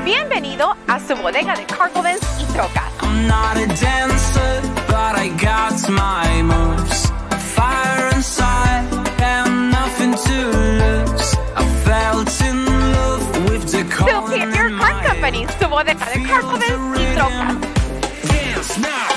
Bienvenido a su bodega de carpovans y trocas. I'm not a dancer, but I got my moves. Fire inside and nothing to lose. I felt in love with the Superior Car Company, su bodega de carpovans y trocas. Dance now.